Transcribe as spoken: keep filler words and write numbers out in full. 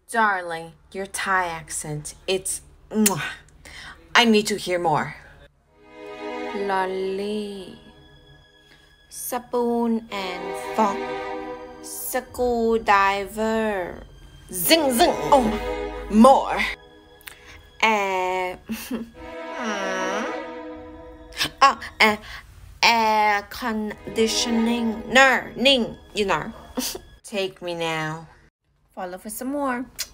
Darling, your Thai accent, it's... mwah. I need to hear more. Lolly. Spoon and fork. Screwdriver. Zing zing. Oh, more. Uh, oh, uh, air conditioning. Ning, you know. Take me now. Follow for some more.